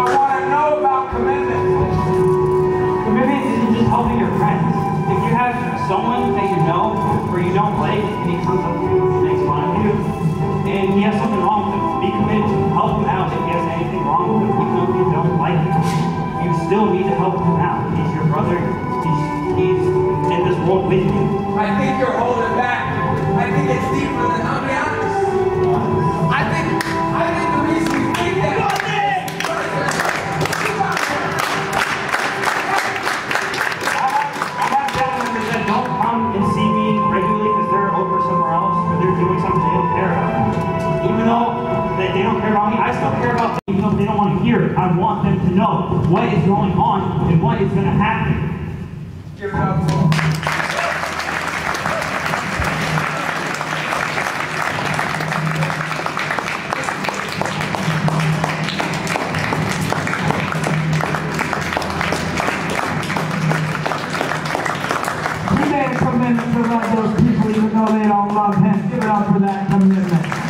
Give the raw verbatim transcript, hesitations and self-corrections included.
want to know about commitment. Commitment isn't just helping your friends. If you have someone that you know or you don't like and he comes up to you and makes fun of you and he has something wrong with him, be committed to help him out if he has anything wrong with him, even though you don't like him. You still need to help him out. He's your brother. He's, he's in this world with you. I think you're holding back. I think it's deeper than, I'll be honest. I think, I think the reason you think that I have family members that don't come and see me regularly because they're over somewhere else or they're doing something they don't care about. Even though that they don't care about me, I still care about them. Even though they don't want to hear it, I want them to know what is going on and what is going to happen. Give it up to them. He made a commitment to love those people even though they don't love him. Give it up for that commitment.